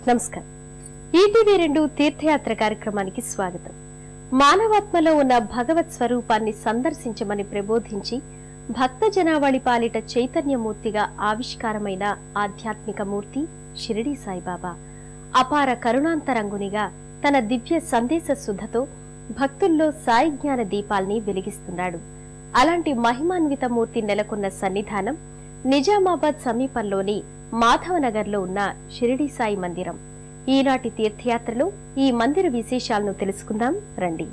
నమస్కారం. ఈటీవీ2 తీర్థయాత్ర కార్యక్రమానికి స్వాగతం. మానవాత్మలో ఉన్న భగవత్ స్వరూపాన్ని సందర్శించమని ప్రబోధించి భక్త జనావళి పాలిట చైతన్యమూర్తిగా ఆవిష్కారమైన ఆధ్యాత్మిక మూర్తి షిరిడీ సాయిబాబా అపార కరుణాంతరంగునిగా తన దివ్య సందేశ సుధతో భక్తుల్లో సాయి జ్ఞాన దీపాల్ని వెలిగిస్తున్నాడు. అలాంటి మహిమాన్విత మూర్తి నెలకొన్న సన్నిధానం నిజామాబాద్ సమీపంలోని మాధవనగర్లో ఉన్న షిరిడీ సాయి మందిరం. ఈనాటి తీర్థయాత్రలో ఈ మందిర విశేషాలను తెలుసుకుందాం రండి.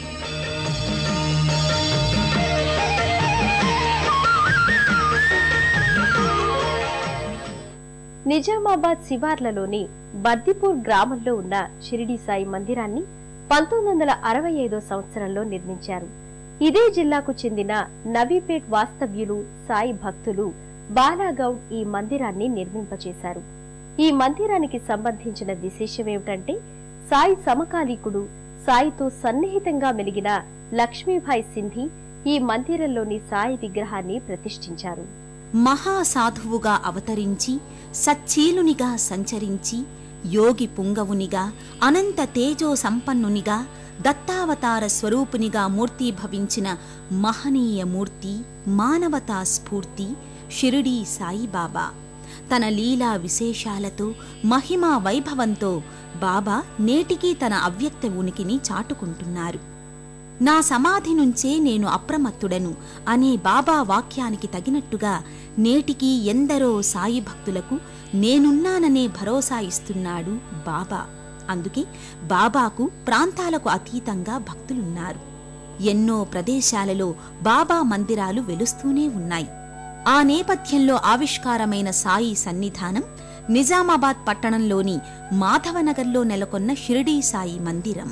నిజామాబాద్ శివార్లలోని బర్దిపూర్ గ్రామంలో ఉన్న షిరిడీ సాయి మందిరాన్ని 1965 సంవత్సరంలో నిర్మించారు. ఇదే జిల్లాకు చెందిన నవీపేట్ వాస్తవ్యులు సాయి భక్తులు బాలాగౌడ్ ఈ మందిరాన్ని నిర్మింపచేశారు. ఈ మందిరానికి సంబంధించిన విశేషమేమిటంటే సాయి సమకాలీకుడు సాయితో సన్నిహితంగా మెలిగిన లక్ష్మీభాయ్ సింధి ఈ మందిరంలోని సాయి విగ్రహాన్ని ప్రతిష్ఠించారు. మహాసాధువుగా అవతరించి సచ్చీలునిగా సంచరించి యోగి పుంగవునిగా అనంత తేజో సంపన్నునిగా దత్తావతార స్వరూపునిగా మూర్తీభవించిన మహనీయ మూర్తి మానవతా స్ఫూర్తి షిరిడీ సాయిబాబా. తన లీలా విశేషాలతో మహిమా వైభవంతో బాబా నేటికీ తన అవ్యక్త ఉనికిని చాటుకుంటున్నారు. నా సమాధి నుంచే నేను అప్రమత్తుడను అనే బాబా వాక్యానికి తగినట్టుగా నేటికీ ఎందరో సాయి భక్తులకు నేనున్నాననే భరోసా ఇస్తున్నాడు బాబా. అందుకే బాబాకు ప్రాంతాలకు అతీతంగా భక్తులున్నారు. ఎన్నో ప్రదేశాలలో బాబా మందిరాలు వెలుస్తూనే ఉన్నాయి. ఆ నేపథ్యంలో ఆవిష్కారమైన సాయి సన్నిధానం నిజామాబాద్ పట్టణంలోని మాధవనగర్లో నెలకొన్న షిరిడీ సాయి మందిరం.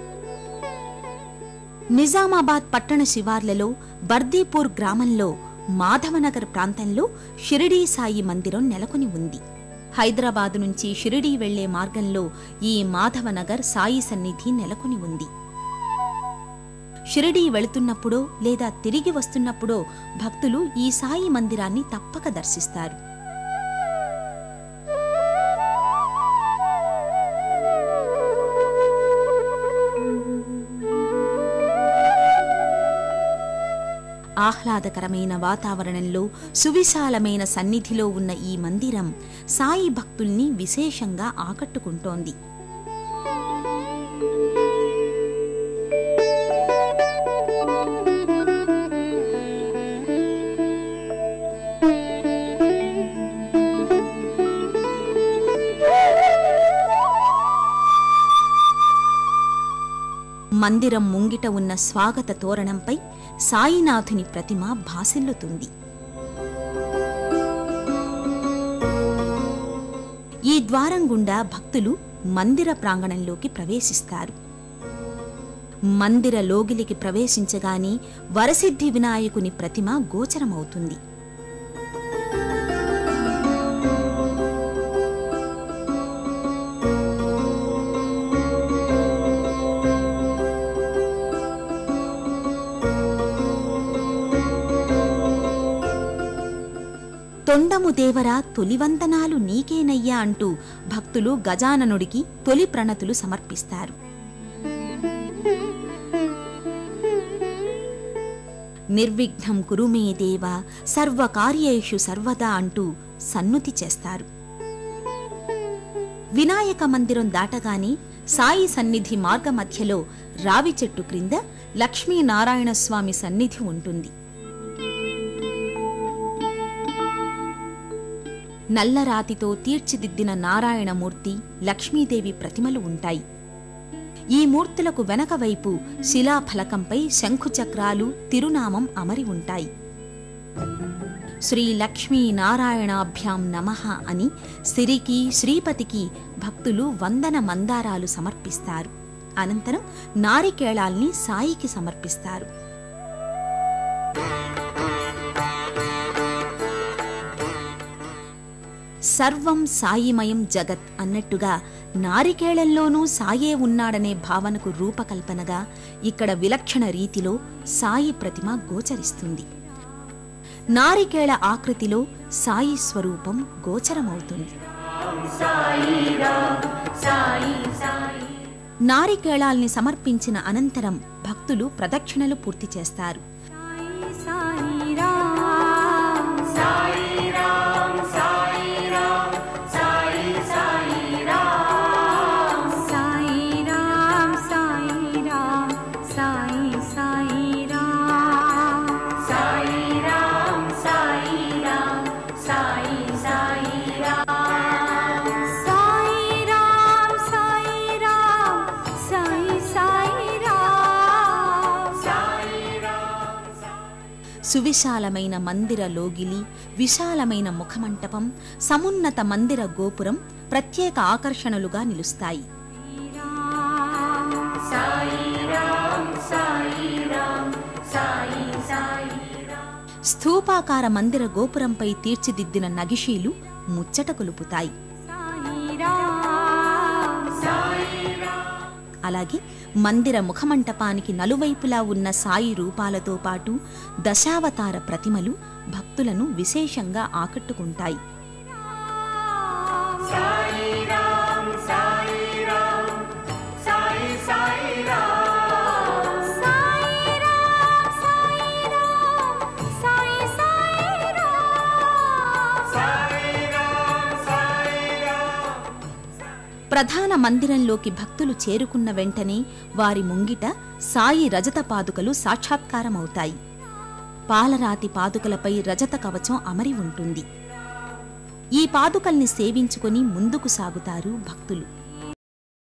నిజామాబాద్ పట్టణ శివార్లలో బర్దీపూర్ గ్రామంలో మాధవనగర్ ప్రాంతంలో షిరిడీ సాయి మందిరం నెలకొని ఉంది. హైదరాబాదు నుంచి షిరిడీ వెళ్లే మార్గంలో ఈ మాధవనగర్ సాయి సన్నిధి నెలకొని ఉంది. షిరిడీ వెళుతున్నప్పుడో లేదా తిరిగి వస్తున్నప్పుడో భక్తులు ఈ సాయి మందిరాన్ని తప్పక దర్శిస్తారు. ఆహ్లాదకరమైన వాతావరణంలో సువిశాలమైన సన్నిధిలో ఉన్న ఈ మందిరం సాయి భక్తుల్ని విశేషంగా ఆకట్టుకుంటోంది. మందిరం ముంగిట ఉన్న స్వాగత తోరణంపై సాయినాథుని ప్రతిమ భాసిల్లుతుంది. ఈ ద్వారం గుండా భక్తులు మందిర ప్రాంగణంలోకి ప్రవేశిస్తారు. మందిర లోగిలికి ప్రవేశించగానే వరసిద్ధి వినాయకుని ప్రతిమ గోచరమవుతుంది. తొండము దేవరా తొలివందనాలు నీకేనయ్యా అంటూ భక్తులు గజాననుడికి తొలి ప్రణతులు సమర్పిస్తారు. నిర్విఘ్నం కురుమే దేవ సర్వకార్యేషు సర్వదా అంటూ సన్నుతి చేస్తారు. వినాయక మందిరం దాటగానే సాయి సన్నిధి మార్గ మధ్యలో రావి చెట్టు క్రింద లక్ష్మీనారాయణస్వామి సన్నిధి ఉంటుంది. నల్లరాతితో తీర్చిదిద్దిన నారాయణమూర్తి లక్ష్మీదేవి ప్రతిమలు ఉంటాయి. ఈ మూర్తులకు వెనక వైపు శిలాఫలకంపై శంఖుచక్రాలు తిరునామం అమరి ఉంటాయి. శ్రీ లక్ష్మీనారాయణాభ్యాం నమః అని సిరికి శ్రీపతికి భక్తులు వందన మందారాలు సమర్పిస్తారు. అనంతరం నారికేళాల్ని సాయికి సమర్పిస్తారు. సర్వం సాయిమయం జగత్ అన్నట్టుగా నారికేళంలోనూ సాయే ఉన్నాడనే భావనకు రూపకల్పనగా ఇక్కడ విలక్షణ రీతిలో సాయి ప్రతిమ గోచరిస్తుంది. నారికేళ ఆకృతిలో సాయి స్వరూపం గోచరమవుతుంది. నారికేళాల్ని సమర్పించిన అనంతరం భక్తులు ప్రదక్షిణలు పూర్తి చేస్తారు. సువిశాలమైన మందిర లోగిలి, విశాలమైన ముఖమంటపం, సమున్నత మందిర గోపురం ప్రత్యేక ఆకర్షణలుగా నిలుస్తాయి. స్థూపాకార మందిర గోపురంపై తీర్చిదిద్దిన నగిషీలు ముచ్చట కొలుపుతాయి. అలాగే మందిర ముఖమంటపానికి నలువైపులా ఉన్న సాయి రూపాలతో పాటు దశావతార ప్రతిమలు భక్తులను విశేషంగా ఆకట్టుకుంటాయి. ప్రధాన మందిరంలోకి భక్తులు చేరుకున్న వెంటనే వారి ముంగిట సాయి రజత పాదుకలు సాక్షాత్కారమవుతాయి. పాలరాతి పాదుకలపై రజత కవచం అమరి ఉంటుంది. ఈ పాదుకల్ని సేవించుకొని ముందుకు సాగుతారు భక్తులు.